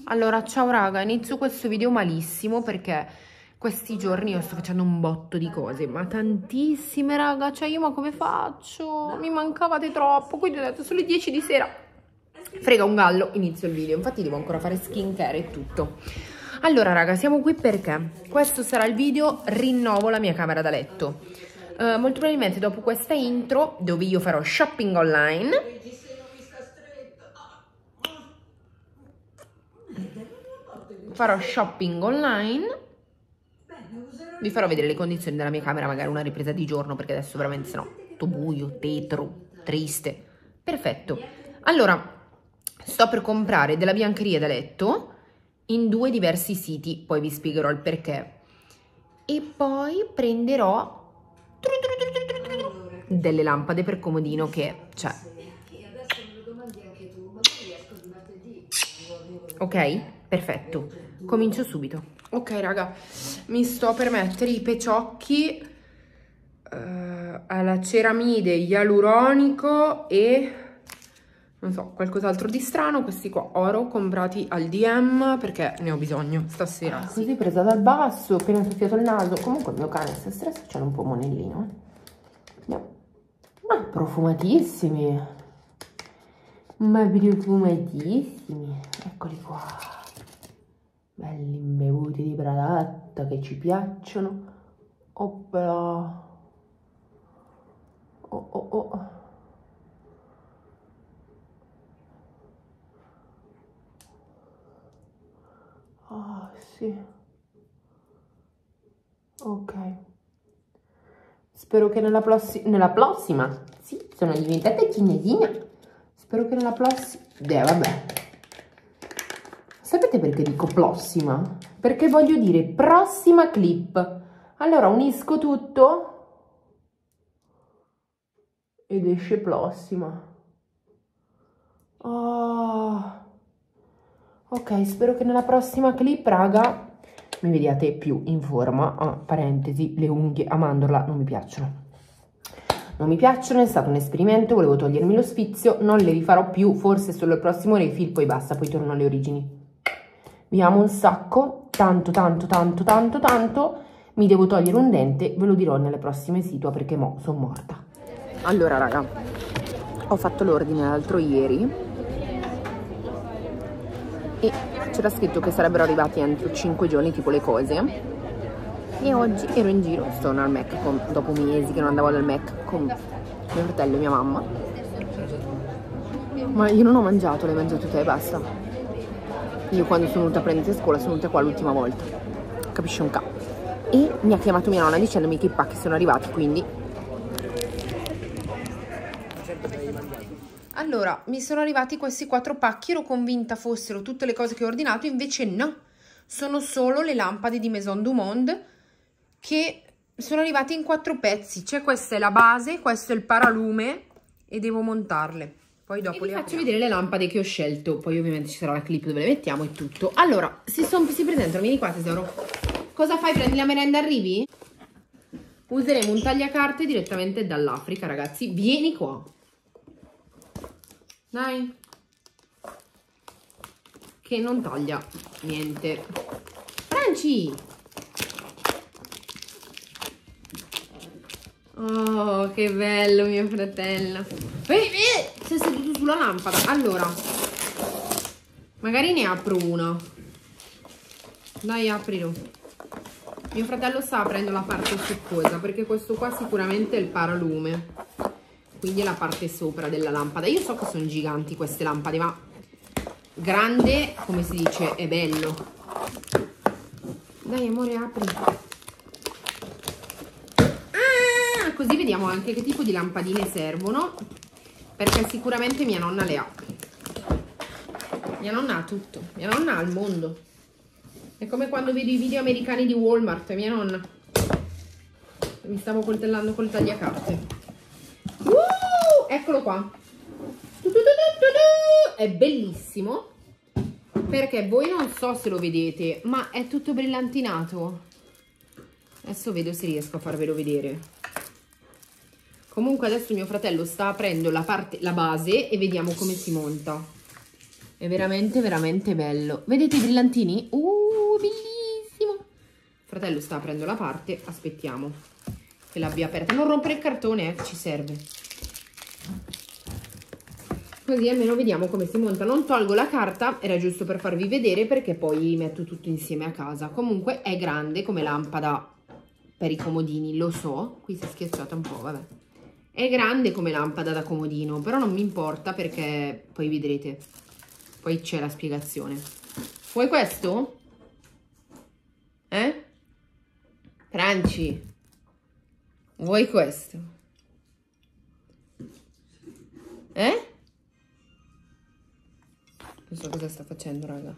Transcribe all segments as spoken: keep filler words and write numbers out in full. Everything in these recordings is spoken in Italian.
Allora, ciao raga, inizio questo video malissimo perché questi giorni io sto facendo un botto di cose, ma tantissime raga, cioè io ma come faccio? Mi mancavate troppo, quindi ho detto sono le dieci di sera, frega un gallo, inizio il video, infatti devo ancora fare skincare e tutto. Allora raga, siamo qui perché questo sarà il video rinnovo la mia camera da letto. Uh, molto probabilmente dopo questa intro, dove io farò shopping online, farò shopping online, vi farò vedere le condizioni della mia camera, magari una ripresa di giorno, perché adesso veramente sennò tutto buio, tetro, triste. Perfetto. Allora, sto per comprare della biancheria da letto in due diversi siti, poi vi spiegherò il perché. E poi prenderò delle lampade per comodino che c'è. Ok? Perfetto. Comincio subito. Ok raga, mi sto per mettere i peciocchi uh, alla ceramide ialuronico e non so, qualcos'altro di strano. Questi qua oro comprati al D M perché ne ho bisogno stasera. Ah, così presa dal basso, appena soffiato il naso. Comunque il mio cane sta stress, c'è un po' monellino. No. Ma profumatissimi. Ma profumatissimi. Eccoli qua. Belli imbevuti di prodotto che ci piacciono. Oppla. Oh oh oh. Ah, sì. Ok. Spero che nella, nella prossima. Sì, sono diventata cinesina. Spero che nella prossima. Beh, vabbè. Sapete perché dico prossima? Perché voglio dire prossima clip. Allora unisco tutto ed esce prossima. Oh. Ok, spero che nella prossima clip, raga, mi vediate più in forma. Ah, parentesi, le unghie a mandorla non mi piacciono. Non mi piacciono, è stato un esperimento, volevo togliermi lo sfizio, non le rifarò più, forse solo il prossimo refill, poi basta, poi torno alle origini. Vi amo un sacco, tanto tanto tanto tanto tanto, mi devo togliere un dente, ve lo dirò nelle prossime situa perché mo sono morta. Allora raga, ho fatto l'ordine l'altro ieri e c'era scritto che sarebbero arrivati entro cinque giorni tipo le cose e oggi ero in giro, sono al Mac con, dopo mesi che non andavo al Mac con mio fratello e mia mamma, ma io non ho mangiato, l'hai mangiato te e basta. Io quando sono venuta a prendere a scuola sono venuta qua l'ultima volta, capisci un ca? E mi ha chiamato mia nonna dicendomi che i pacchi sono arrivati, quindi... Allora, mi sono arrivati questi quattro pacchi, ero convinta fossero tutte le cose che ho ordinato, invece no, sono solo le lampade di Maison du Monde che sono arrivate in quattro pezzi, cioè questa è la base, questo è il paralume e devo montarle. Poi dopo e vi faccio vedere le lampade che ho scelto, poi ovviamente ci sarà la clip dove le mettiamo e tutto. Allora, si, son, si presentano, vieni qua tesoro. Cosa fai? Prendi la merenda e arrivi? Useremo un tagliacarte direttamente dall'Africa, ragazzi. Vieni qua. Dai. Che non taglia niente. Franci! Oh, che bello mio fratello. Eh, eh, sei seduto sulla lampada. Allora, magari ne apro una. Dai, aprilo. Mio fratello sta aprendo la parte succosa perché questo qua sicuramente è il paralume, quindi è la parte sopra della lampada. Io so che sono giganti queste lampade, ma grande, come si dice, è bello. Dai amore, apri. Ah, così vediamo anche che tipo di lampadine servono, perché sicuramente mia nonna le ha. Mia nonna ha tutto, mia nonna ha il mondo. È come quando vedo i video americani di Walmart, mia nonna. Mi stavo coltellando col tagliacarte. Uh, eccolo qua. È bellissimo, perché voi non so se lo vedete, ma è tutto brillantinato. Adesso vedo se riesco a farvelo vedere. Comunque adesso mio fratello sta aprendo la parte, la base, e vediamo come si monta. È veramente, veramente bello. Vedete i brillantini? Uh, bellissimo. Fratello sta aprendo la parte, aspettiamo che l'abbia aperta. Non rompere il cartone, eh, ci serve. Così almeno vediamo come si monta. Non tolgo la carta, era giusto per farvi vedere perché poi metto tutto insieme a casa. Comunque è grande come lampada per i comodini, lo so. Qui si è schiacciata un po', vabbè. È grande come lampada da comodino, però non mi importa perché poi vedrete. Poi c'è la spiegazione. Vuoi questo? Eh? Franci? Vuoi questo? Eh? Non so cosa sta facendo, raga.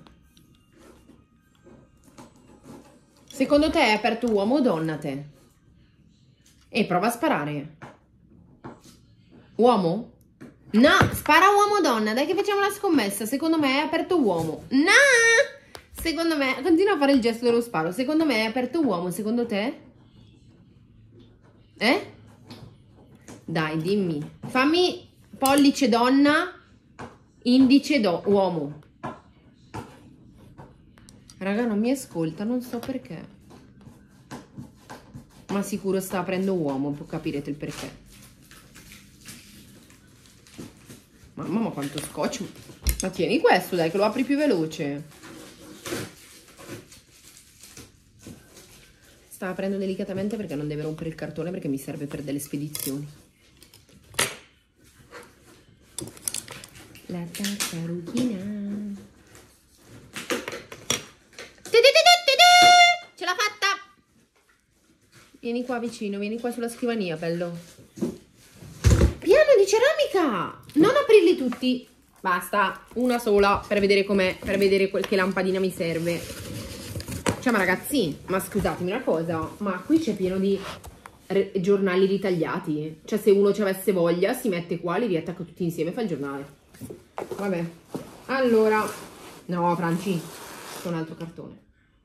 Secondo te è aperto uomo o donna te? E prova a sparare. Uomo? No, spara uomo o donna. Dai che facciamo la scommessa. Secondo me è aperto uomo. No! Secondo me... Continua a fare il gesto dello sparo. Secondo me è aperto uomo. Secondo te? Eh? Dai, dimmi. Fammi pollice donna, indice do uomo. Raga, non mi ascolta, non so perché. Ma sicuro sta aprendo uomo, capirete il perché. Mamma, ma quanto scotch. Ma tieni questo, dai, che lo apri più veloce. Sta aprendo delicatamente perché non deve rompere il cartone, perché mi serve per delle spedizioni. La tartarughina. Ce l'ha fatta! Vieni qua vicino, vieni qua sulla scrivania, bello. Piano di ceramica! Non aprirli tutti. Basta, una sola per vedere com'è, per vedere quel che lampadina mi serve. Cioè, ma ragazzi, ma scusatemi una cosa, ma qui c'è pieno di giornali ritagliati. Cioè, se uno ci avesse voglia, si mette qua, li riattacca tutti insieme e fa il giornale. Vabbè, allora... No, Franci, c'è un altro cartone.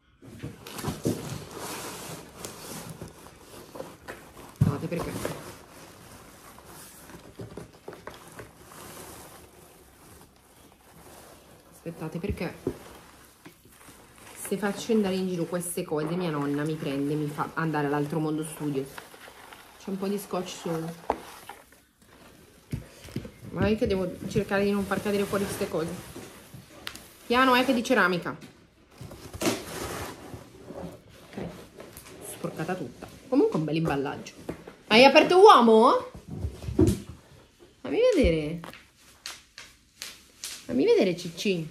Guardate perché. Aspettate perché se faccio andare in giro queste cose mia nonna mi prende, mi fa andare all'altro mondo studio. C'è un po' di scotch solo. Ma io che devo cercare di non far cadere fuori queste cose. Piano, è che di ceramica. Ok, sporcata tutta. Comunque un bel imballaggio. Hai aperto uomo? Fammi vedere. Fammi vedere Cicci.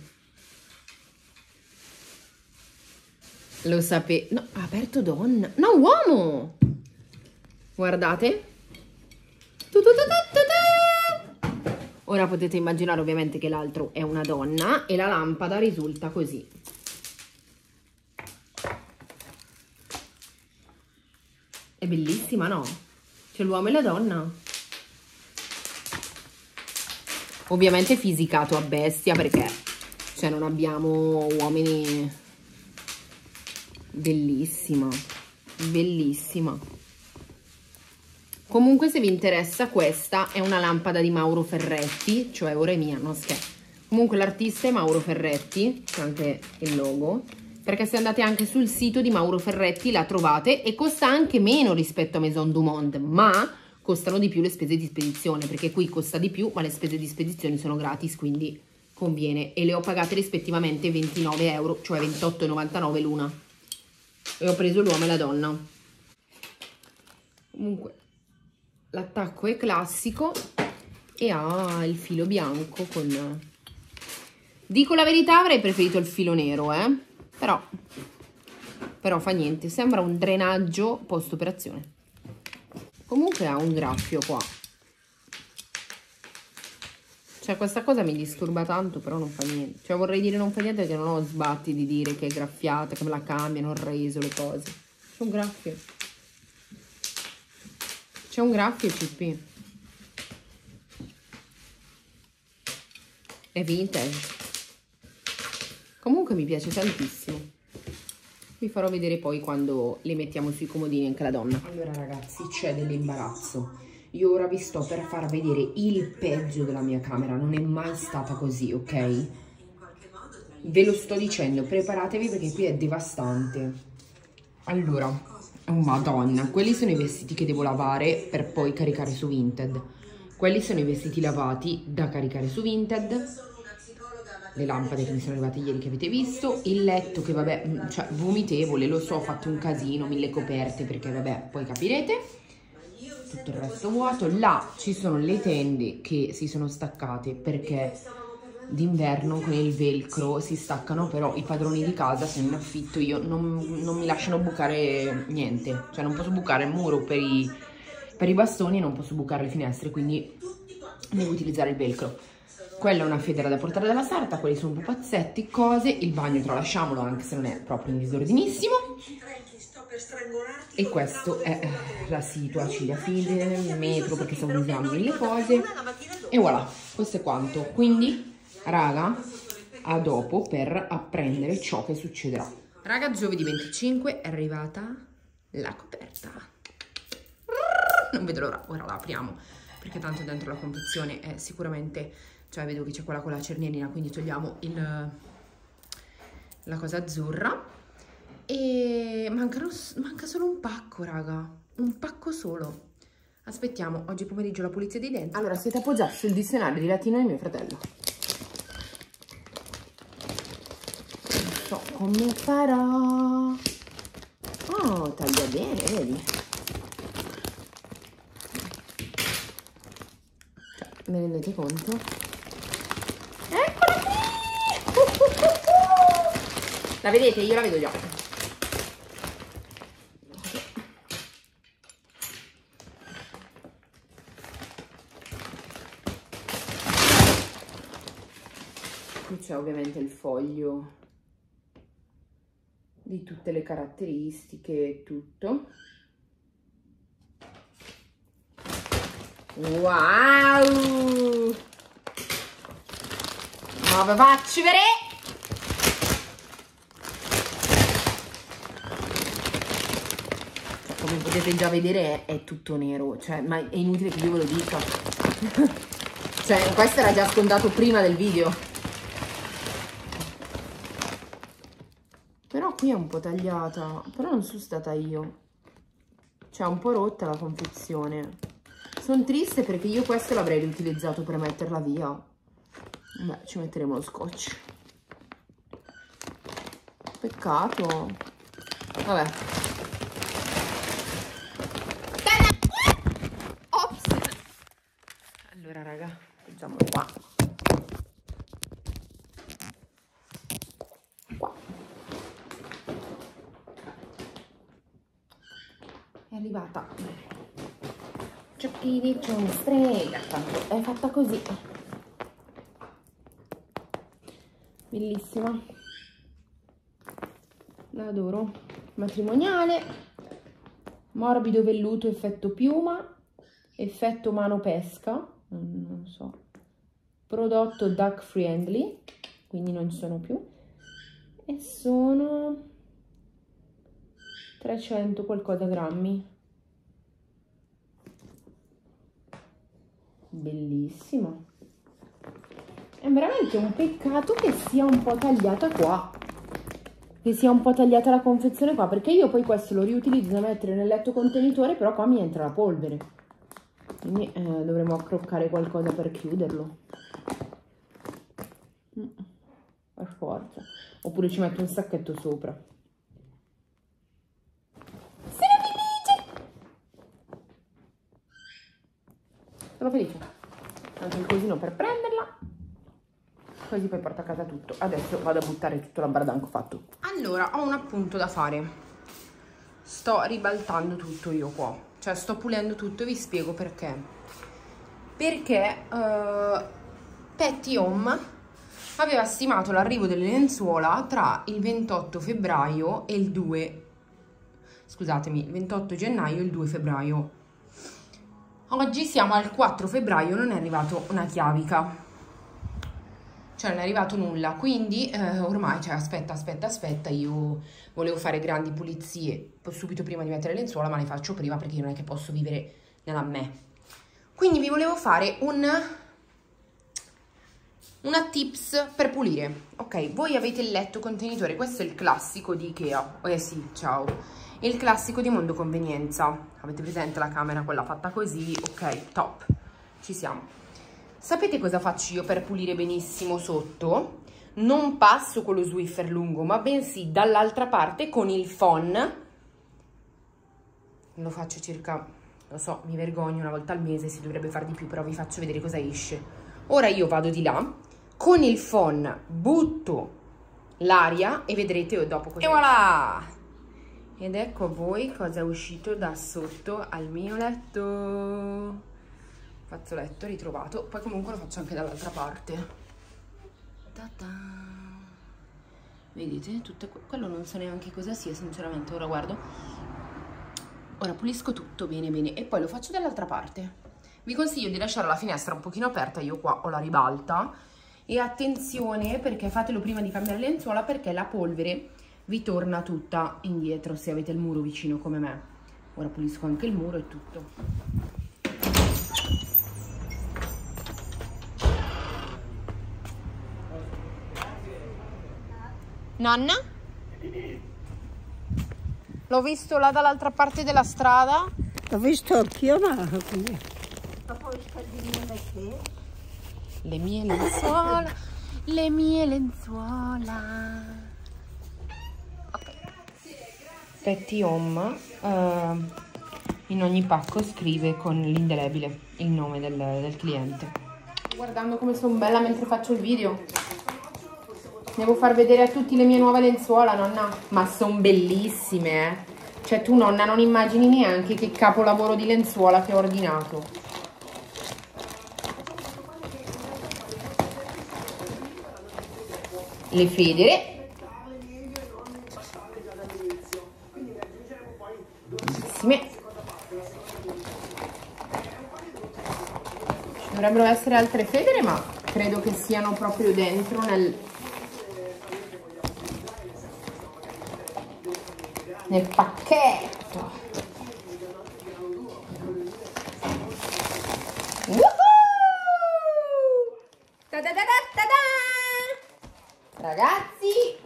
Lo sapevo. No, ha aperto donna. No, uomo. Guardate. Tu, tu, tu, tu, tu. Ora potete immaginare ovviamente che l'altro è una donna e la lampada risulta così. È bellissima, no? C'è l'uomo e la donna. Ovviamente fisicato a bestia perché cioè non abbiamo uomini. Bellissima, bellissima. Comunque se vi interessa, questa è una lampada di Mauro Ferretti, cioè ora è mia, non scherzo. Comunque l'artista è Mauro Ferretti, c'è anche il logo, perché se andate anche sul sito di Mauro Ferretti la trovate e costa anche meno rispetto a Maison du Monde, ma costano di più le spese di spedizione, perché qui costa di più ma le spese di spedizione sono gratis, quindi conviene. E le ho pagate rispettivamente ventinove euro, cioè ventotto e novantanove l'una. E ho preso l'uomo e la donna. Comunque l'attacco è classico e ha il filo bianco con... Dico la verità, avrei preferito il filo nero, eh? Però, però fa niente, sembra un drenaggio post operazione. Comunque ha un graffio qua. Cioè questa cosa mi disturba tanto, però non fa niente. Cioè vorrei dire non fa niente perché non ho sbatti di dire che è graffiata, che me la cambiano, il reso, le cose. C'è un graffio. C'è un graffio C P. È vintage. Comunque mi piace tantissimo. Vi farò vedere poi quando le mettiamo sui comodini anche la donna. Allora ragazzi, c'è dell'imbarazzo. Io ora vi sto per far vedere il peggio della mia camera. Non è mai stata così, ok? ve lo sto dicendo, preparatevi perché qui è devastante. Allora, oh madonna, quelli sono i vestiti che devo lavare per poi caricare su Vinted. Quelli sono i vestiti lavati da caricare su Vinted. Le lampade che mi sono arrivate ieri che avete visto, il letto che vabbè, cioè vomitevole, lo so, ho fatto un casino, mille coperte perché vabbè, poi capirete. Tutto il resto vuoto. Là ci sono le tende che si sono staccate perché d'inverno con il velcro si staccano, però i padroni di casa, sono in affitto, io non, non mi lasciano bucare niente, cioè non posso bucare il muro per i, per i bastoni e non posso bucare le finestre, quindi devo utilizzare il velcro. Quella è una federa da portare dalla sarta, quelli sono pupazzetti, cose, il bagno tralasciamolo anche se non è proprio in disordinissimo. E questo è la situa Ciliafide, il metro perché stavo usando mille cose. E voilà, questo è quanto. Quindi, raga, a dopo per apprendere ciò che succederà. Raga, giovedì venticinque è arrivata la coperta. Non vedo l'ora, ora la apriamo perché tanto dentro la confezione è sicuramente... Cioè vedo che c'è quella con la cernierina, quindi togliamo il, la cosa azzurra. E mancano, manca solo un pacco, raga. Un pacco solo. Aspettiamo, oggi pomeriggio la pulizia dei denti. Allora, siete appoggiati sul dizionario di latino di mio fratello. Non so come farò. Oh, taglia bene, vedi? Cioè, me ne rendete conto? Eccola qui! La vedete? Io la vedo già. Qui c'è ovviamente il foglio di tutte le caratteristiche e tutto. Wow! Ma vi faccio vedere! Come potete già vedere è, è tutto nero, cioè, ma è inutile che io ve lo dica. Cioè, questo era già scontato prima del video. Però qui è un po' tagliata, però non sono stata io. Cioè, è un po' rotta la confezione. Sono triste perché io questo l'avrei riutilizzato per metterla via. Beh, ci metteremo lo scotch. Peccato. Vabbè. Ops. Allora, raga, facciamolo qua. Qua. È arrivata. Ciocchini, c'è una strega. Tanto è fatta così. Bellissima, la adoro. Matrimoniale, morbido velluto effetto piuma, effetto mano pesca, non so, prodotto duck friendly, quindi non ci sono più, e sono trecento qualcosa grammi. Bellissimo. È veramente un peccato che sia un po' tagliata qua, che sia un po' tagliata la confezione qua, perché io poi questo lo riutilizzo da mettere nel letto contenitore, però qua mi entra la polvere, quindi eh, dovremo accroccare qualcosa per chiuderlo, mm, per forza, oppure ci metto un sacchetto sopra. Sono felice! Sono felice, tanto il cosino per prenderla. Così poi porto a casa tutto. Adesso vado a buttare tutto l'ambaradan che ho fatto. Allora, ho un appunto da fare. Sto ribaltando tutto io qua. Cioè, sto pulendo tutto e vi spiego perché. Perché uh, Petty Home aveva stimato l'arrivo delle lenzuola tra il ventotto febbraio e il due... Scusatemi, il ventotto gennaio e il due febbraio. Oggi siamo al quattro febbraio, non è arrivato una chiavica. Cioè non è arrivato nulla, quindi eh, ormai, cioè aspetta, aspetta, aspetta, io volevo fare grandi pulizie subito prima di mettere le lenzuola, ma le faccio prima perché io non è che posso vivere nella me. Quindi vi volevo fare un, una tips per pulire. Ok, voi avete il letto contenitore, questo è il classico di Ikea. Eh sì, ciao. Il classico di Mondo Convenienza. Avete presente la camera, quella fatta così? Ok, top. Ci siamo. Sapete cosa faccio io per pulire benissimo sotto? Non passo con lo Swiffer lungo, ma bensì dall'altra parte con il phon. Lo faccio circa, lo so, mi vergogno, una volta al mese, si dovrebbe fare di più, però vi faccio vedere cosa esce. Ora io vado di là, con il phon butto l'aria e vedrete dopo cosa. E voilà! Ed ecco a voi cosa è uscito da sotto al mio letto. Fazzoletto ritrovato, poi comunque lo faccio anche dall'altra parte. Ta-ta. Vedete? Tutto quello non so neanche cosa sia, sinceramente, ora guardo. Ora pulisco tutto bene bene e poi lo faccio dall'altra parte. Vi consiglio di lasciare la finestra un pochino aperta, io qua ho la ribalta. E attenzione, perché fatelo prima di cambiare lenzuola, perché la polvere vi torna tutta indietro se avete il muro vicino come me. Ora pulisco anche il muro e tutto. Nonna? L'ho visto là dall'altra parte della strada. L'ho visto anch'io, ma come? Le mie lenzuola, le mie lenzuola. Ok. Petty Home, uh, in ogni pacco scrive con l'indelebile il nome del, del cliente. Guardando come sono bella mentre faccio il video. Devo far vedere a tutti le mie nuove lenzuola, nonna. Ma sono bellissime, eh. Cioè tu, nonna, non immagini neanche che capolavoro di lenzuola che ho ordinato. Le federe. Bellissime. Ci dovrebbero essere altre federe, ma credo che siano proprio dentro nel... nel pacchetto. Ta da da da da da. Ragazzi,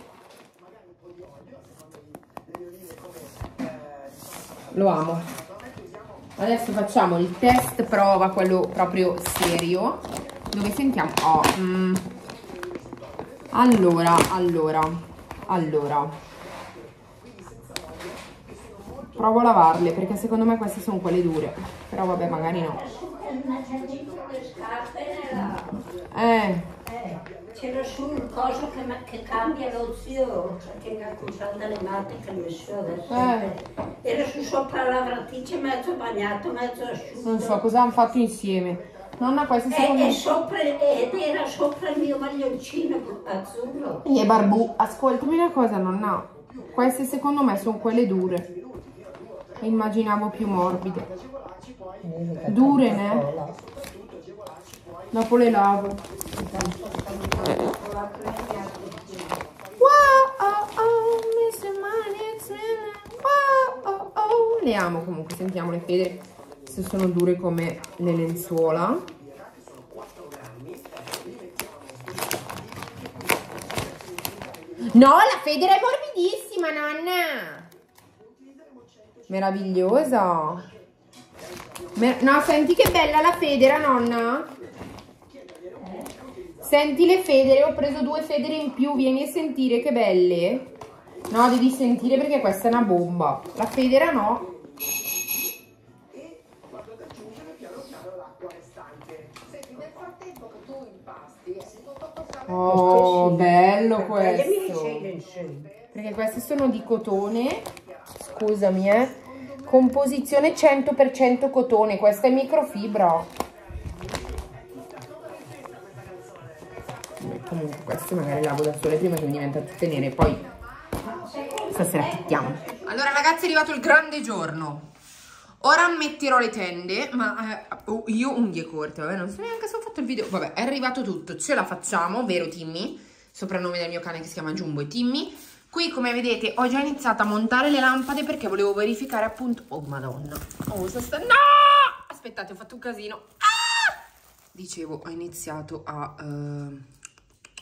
lo amo. Adesso facciamo il test prova, quello proprio serio, dove sentiamo. Oh, mm. allora allora allora provo a lavarle, perché secondo me queste sono quelle dure. Però vabbè, magari no. Eh. C'era su il coso che, che cambia lo zio, che mi ha accusato dalle matte che mi so adesso. Eh. Era su sopra la lavatrice, mezzo bagnato, mezzo asciutto. Non so cosa hanno fatto insieme. Nonna, queste secondo me... E sopra, ed era sopra il mio maglioncino azzurro. E barbù, ascoltami una cosa, nonna. Queste secondo me sono quelle dure. Immaginavo più morbide. Dure, ne? Dopo le lavo. Wow, oh, oh, mister Money, wow, oh, oh. Le amo comunque, sentiamo le federe se sono dure come le lenzuola. No, la federa è morbidissima, nonna. Meravigliosa. Mer no, senti che bella la federa, nonna. Senti le federe, ho preso due federe in più, vieni a sentire che belle. No, devi sentire perché questa è una bomba. La federa no. Oh, bello questo. Perché queste sono di cotone. Scusami, eh. Composizione cento per cento cotone. Questa è microfibra. Comunque queste magari lavo da sole prima che mi diventa tutte nere. Poi stasera pittiamo. Allora ragazzi, è arrivato il grande giorno. Ora metterò le tende, ma eh, oh, io unghie corte, vabbè, non so neanche se ho fatto il video. Vabbè, è arrivato tutto, ce la facciamo, vero Timmy? Soprannome del mio cane che si chiama Jumbo e Timmy. Qui, come vedete, ho già iniziato a montare le lampade perché volevo verificare appunto... Oh, madonna. Oh, sta... No! Aspettate, ho fatto un casino. Ah! Dicevo, ho iniziato a uh,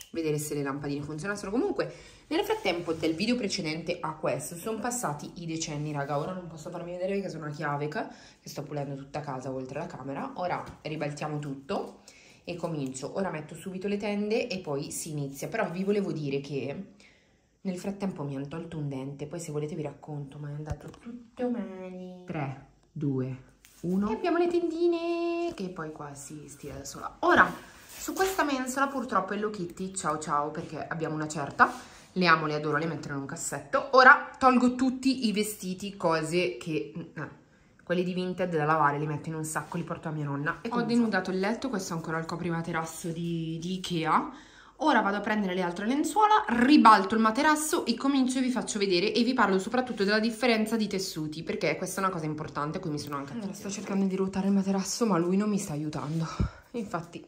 vedere se le lampadine funzionassero. Comunque nel frattempo del video precedente a questo sono passati i decenni, raga. Ora non posso farmi vedere perché sono una chiaveca che sto pulendo tutta casa oltre la camera. Ora ribaltiamo tutto e comincio. Ora metto subito le tende e poi si inizia. Però vi volevo dire che nel frattempo mi hanno tolto un dente, poi se volete vi racconto, ma è andato tutto male. tre, due, uno. E abbiamo le tendine che poi qua si stira da sola. Ora, su questa mensola purtroppo Hello Kitty, ciao ciao, perché abbiamo una certa, le amo, le adoro, le metto in un cassetto. Ora tolgo tutti i vestiti, cose che... Eh, quelli di Vinted da lavare, li metto in un sacco, li porto a mia nonna. E ho denudato il letto, questo è ancora il coprimaterasso di, di Ikea. Ora vado a prendere le altre lenzuola, ribalto il materasso e comincio e vi faccio vedere e vi parlo soprattutto della differenza di tessuti, perché questa è una cosa importante a cui mi sono anche attenta. Allora, sto cercando di ruotare il materasso, ma lui non mi sta aiutando. Infatti,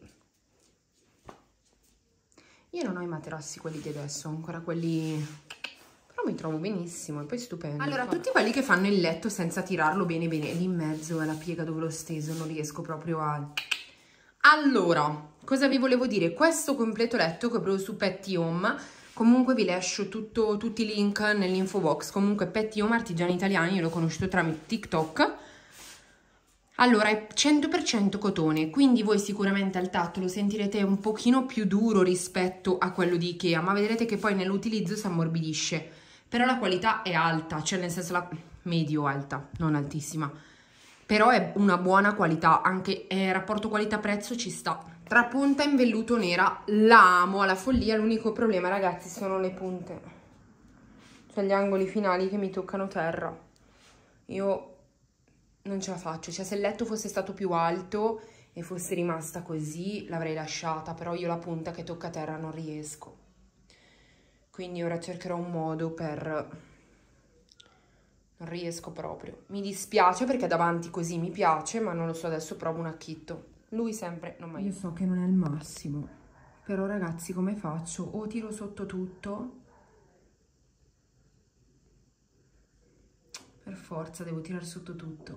io non ho i materassi quelli di adesso, ho ancora quelli... però mi trovo benissimo, e poi stupendo. Allora, tutti quelli che fanno il letto senza tirarlo bene bene, lì in mezzo è la piega dove l'ho steso, non riesco proprio a... Allora... cosa vi volevo dire? Questo completo letto che ho preso su Petty Home, comunque vi lascio tutto, tutti i link nell'info box. Comunque Petty Home, artigiani italiani, io l'ho conosciuto tramite TikTok. Allora, è cento per cento cotone, quindi voi sicuramente al tatto lo sentirete un pochino più duro rispetto a quello di Ikea, ma vedrete che poi nell'utilizzo si ammorbidisce. Però la qualità è alta, cioè nel senso la medio alta, non altissima. Però è una buona qualità, anche eh, rapporto qualità-prezzo ci sta. Trapunta in velluto nera, la amo alla follia, l'unico problema ragazzi sono le punte, cioè gli angoli finali che mi toccano terra. Io non ce la faccio, cioè se il letto fosse stato più alto e fosse rimasta così l'avrei lasciata, però io la punta che tocca terra non riesco. Quindi ora cercherò un modo per... non riesco proprio. Mi dispiace perché davanti così mi piace, ma non lo so, adesso provo un acchitto. Lui sempre non mai. Io so che non è il massimo, però ragazzi come faccio? O tiro sotto tutto, per forza devo tirare sotto tutto.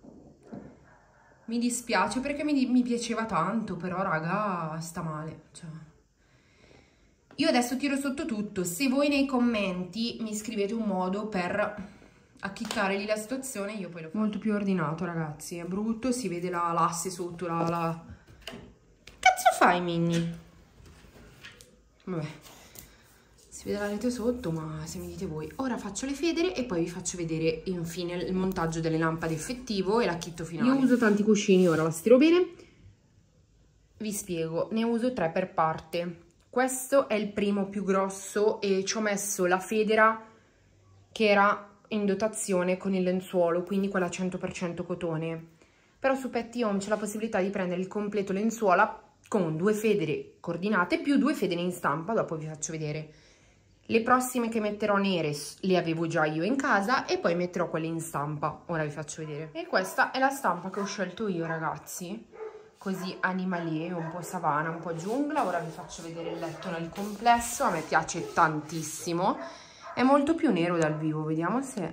Mi dispiace perché mi, mi piaceva tanto, però raga sta male, cioè. Io adesso tiro sotto tutto. Se voi nei commenti mi scrivete un modo per acchittare lì la situazione, io poi lo faccio. Molto più ordinato ragazzi, è brutto, si vede la l'asse sotto, la, la... Che cazzo fai Minnie? Vabbè, si vede la rete sotto, ma se mi dite voi. Ora faccio le federe e poi vi faccio vedere infine il montaggio delle lampade effettivo e l'acchitto finale. Io uso tanti cuscini, ora la stiro bene. Vi spiego, ne uso tre per parte. Questo è il primo più grosso e ci ho messo la federa che era in dotazione con il lenzuolo, quindi quella cento per cento cotone. Però su Petty Home c'è la possibilità di prendere il completo lenzuola con due federe coordinate più due federe in stampa, dopo vi faccio vedere. Le prossime che metterò nere le avevo già io in casa e poi metterò quelle in stampa, ora vi faccio vedere. E questa è la stampa che ho scelto io ragazzi, così animalier, un po' savana, un po' giungla. Ora vi faccio vedere il letto nel complesso, a me piace tantissimo. È molto più nero dal vivo, vediamo se...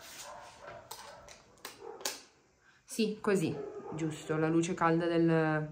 Sì, così, giusto, la luce calda del...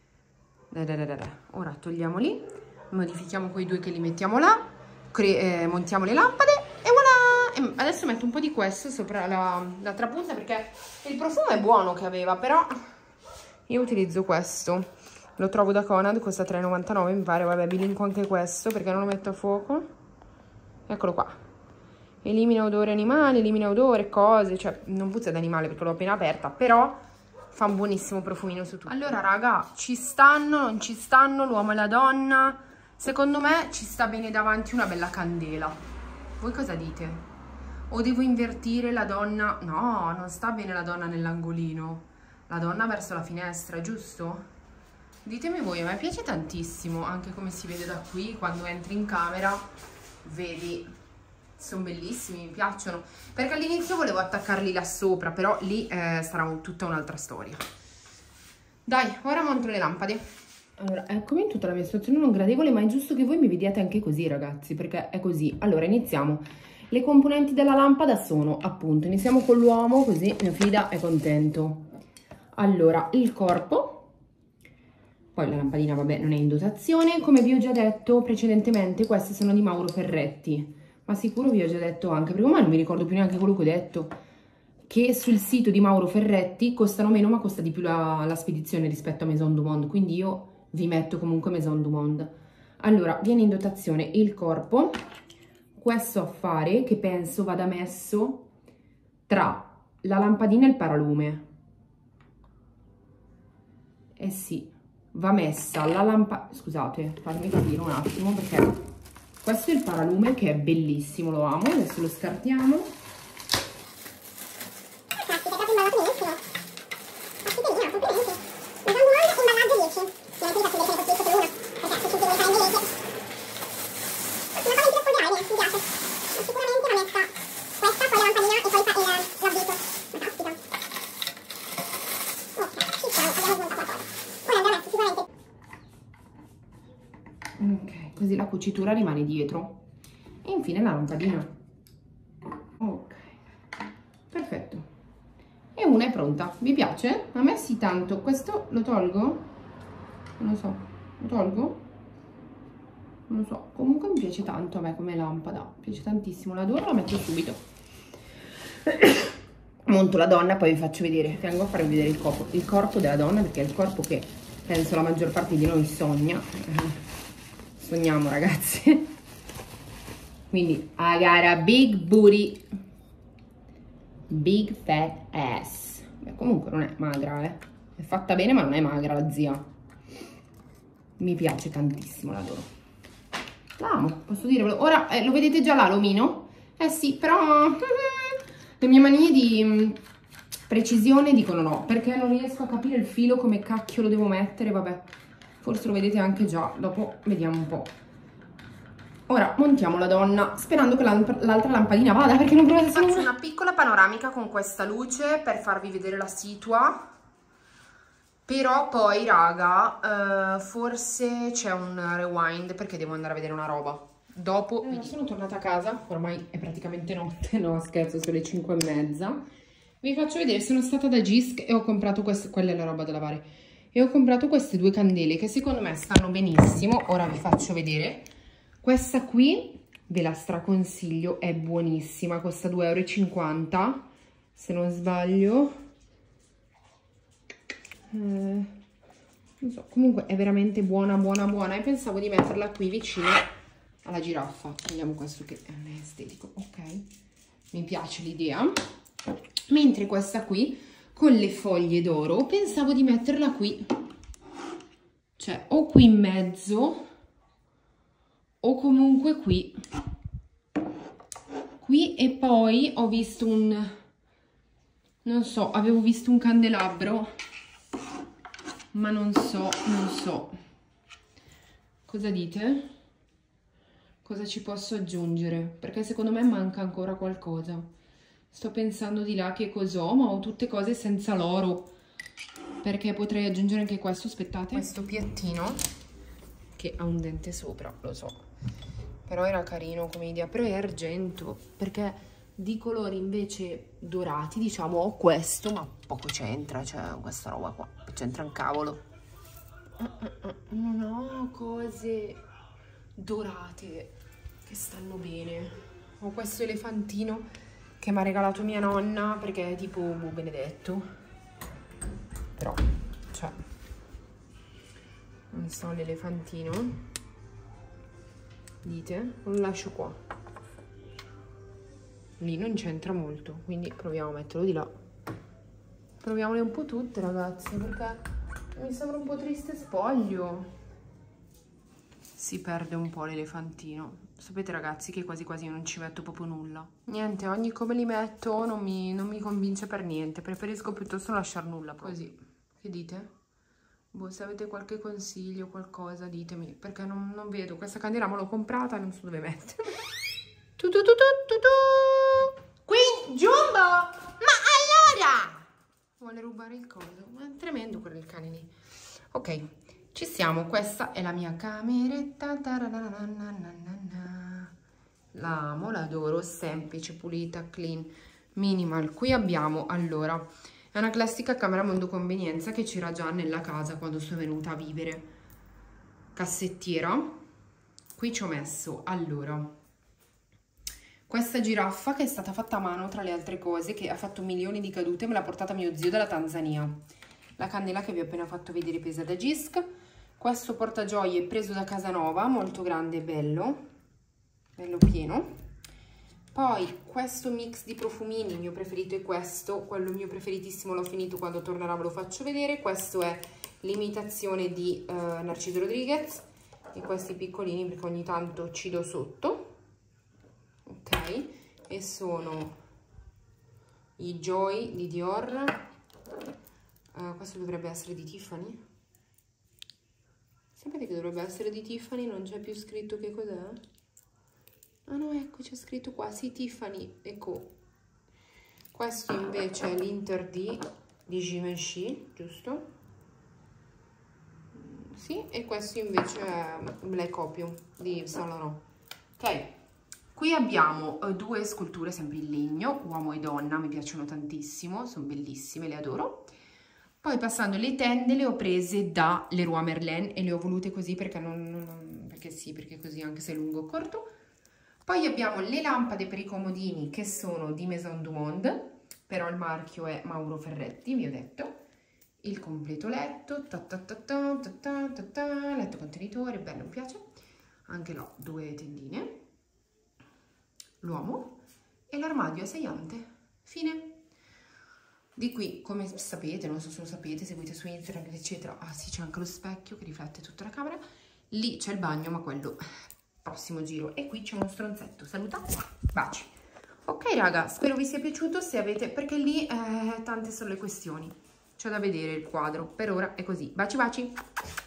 Ora togliamoli, modifichiamo quei due che li mettiamo là, eh, montiamo le lampade e voilà! E adesso metto un po' di questo sopra la, la trapunta perché il profumo è buono che aveva, però io utilizzo questo. Lo trovo da Conad, costa tre e novantanove mi pare, vabbè vi linko anche questo perché non lo metto a fuoco. Eccolo qua. Elimina odore animale, elimina odore, cose, cioè non puzza d'animale perché l'ho appena aperta, però fa un buonissimo profumino su tutto. Allora raga, ci stanno, non ci stanno, l'uomo e la donna? Secondo me ci sta bene davanti una bella candela. Voi cosa dite? O devo invertire la donna? No, non sta bene la donna nell'angolino, la donna verso la finestra, giusto? Ditemi voi, a me piace tantissimo, anche come si vede da qui, quando entri in camera, vedi... sono bellissimi, mi piacciono, perché all'inizio volevo attaccarli là sopra, però lì eh, sarà un, tutta un'altra storia. Dai, ora monto le lampade. Allora, eccomi in tutta la mia situazione non gradevole, ma è giusto che voi mi vediate anche così ragazzi, perché è così. Allora, iniziamo. Le componenti della lampada sono, appunto, iniziamo con l'uomo, così mio Fida è contento. Allora, il corpo, Poi la lampadina, vabbè, non è in dotazione. Come vi ho già detto precedentemente, queste sono di Mauro Ferretti. Ma sicuro vi ho già detto anche, perché ormai non mi ricordo più neanche quello che ho detto, che sul sito di Mauro Ferretti costano meno, ma costa di più la, la spedizione rispetto a Maison du Monde. Quindi io vi metto comunque Maison du Monde. Allora, viene in dotazione il corpo, questo affare che penso vada messo tra la lampadina e il paralume. Eh sì, va messa la lampadina, scusate, fatemi capire un attimo, perché questo è il paralume che è bellissimo, lo amo, adesso lo scartiamo. Ok, così la cucitura rimane dietro. E infine la lampadina. Ok, perfetto. E una è pronta. Vi piace? A me sì, tanto. Questo lo tolgo? Non lo so. Lo tolgo? Non lo so. Comunque mi piace tanto a me come lampada. Mi piace tantissimo. L'adoro, la metto subito. Monto la donna, poi vi faccio vedere. Vengo a farvi vedere il corpo, il corpo della donna, perché è il corpo che penso la maggior parte di noi sogna. Sogniamo, ragazzi. Quindi I got a big booty, big fat ass. Beh, comunque non è magra, eh. È fatta bene, ma non è magra la zia. Mi piace tantissimo, l'adoro. L'amo, posso dire. Ora eh, lo vedete già là l'omino? Eh sì, però le mie manie di mh, precisione dicono no, perché non riesco a capire il filo come cacchio lo devo mettere. Vabbè, forse lo vedete anche già, dopo vediamo un po'. Ora montiamo la donna, sperando che l'altra lampadina vada, perché non provate solo. Faccio una piccola panoramica con questa luce per farvi vedere la situa. Però poi, raga, uh, forse c'è un rewind, perché devo andare a vedere una roba. Dopo allora, sono tornata a casa, ormai è praticamente notte, no scherzo, sono le cinque e mezza. Vi faccio vedere, sono stata da Gisc e ho comprato queste, quella è la roba da lavare. E ho comprato queste due candele che secondo me stanno benissimo. Ora vi faccio vedere. Questa qui ve la straconsiglio, è buonissima, costa due e cinquanta euro se non sbaglio. Eh, non so, comunque è veramente buona, buona, buona. E pensavo di metterla qui vicino alla giraffa. Prendiamo questo che è estetico, ok? Mi piace l'idea. Mentre questa qui, con le foglie d'oro, pensavo di metterla qui. Cioè, o qui in mezzo, o comunque qui. Qui, e poi ho visto un... non so, avevo visto un candelabro, ma non so, non so. Cosa dite? Cosa ci posso aggiungere? Perché secondo me manca ancora qualcosa. Sto pensando di là che cos'ho, ma ho tutte cose senza l'oro. Perché potrei aggiungere anche questo, aspettate. Questo piattino, che ha un dente sopra, lo so. Però era carino come idea, però è argento, perché di colori invece dorati, diciamo, ho questo, ma poco c'entra, cioè questa roba qua, c'entra un cavolo. Non ho cose dorate che stanno bene. Ho questo elefantino che mi ha regalato mia nonna, perché è tipo bu benedetto, però, cioè, non so, l'elefantino. Dite? Lo lascio qua. Lì non c'entra molto, quindi proviamo a metterlo di là. Proviamole un po' tutte, ragazzi, perché mi sembra un po' triste spoglio. Si perde un po' l'elefantino. Sapete, ragazzi, che quasi quasi io non ci metto proprio nulla. Niente, ogni come li metto non mi, non mi convince per niente. Preferisco piuttosto lasciar nulla così. Che dite? Boh, se avete qualche consiglio, qualcosa, ditemi, perché non, non vedo. Questa candela me l'ho comprata e non so dove mettere. Tu tu tu tu tu tu. Qui, Jumbo! Ma allora! Vuole rubare il coso. Ma è tremendo quello del cane lì. Ok, ci siamo. Questa è la mia cameretta. La amo, l'adoro. Semplice, pulita, clean, minimal. Qui abbiamo, allora... È una classica camera mondo convenienza che c'era già nella casa quando sono venuta a vivere. Cassettiera. Qui ci ho messo, allora, questa giraffa che è stata fatta a mano tra le altre cose, che ha fatto milioni di cadute, me l'ha portata mio zio dalla Tanzania. La candela che vi ho appena fatto vedere presa da Gisc. Questo portagioie preso da Casanova, molto grande e bello, bello pieno. Poi questo mix di profumini, il mio preferito è questo, quello mio preferitissimo l'ho finito, quando tornerà ve lo faccio vedere. Questo è l'imitazione di uh, Narciso Rodriguez, e questi piccolini perché ogni tanto ci do sotto, ok? E sono i Joy di Dior, uh, questo dovrebbe essere di Tiffany, sapete che dovrebbe essere di Tiffany, non c'è più scritto che cos'è? Ah no, ecco, c'è scritto qua, sì, Tiffany, ecco. Questo invece è l'Inter D di Givenchy, giusto? Sì, e questo invece è Black Opium di Saint Laurent. Ok, qui abbiamo uh, due sculture sempre in legno, uomo e donna, mi piacciono tantissimo, sono bellissime, le adoro. Poi passando le tende le ho prese da Leroy Merlin e le ho volute così perché non, non perché sì, perché così anche se è lungo o corto. Poi abbiamo le lampade per i comodini che sono di Maison du Monde, però il marchio è Mauro Ferretti, vi ho detto. Il completo letto, ta ta ta ta ta ta ta ta, letto contenitore, bello, mi piace. Anche là, due tendine. L'uomo e l'armadio assaiante. Fine. Di qui, come sapete, non so se lo sapete, seguite su Instagram, eccetera. Ah sì, c'è anche lo specchio che riflette tutta la camera. Lì c'è il bagno, ma quello... prossimo giro. E qui c'è uno stronzetto, saluta, baci. Ok raga, spero vi sia piaciuto, se avete, perché lì eh, tante sono le questioni, c'è da vedere il quadro, per ora è così, baci baci.